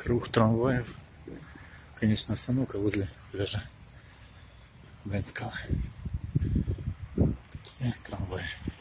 Рух трамваев. Конечно, остановка возле пляжа Бенского. Такие трамваи.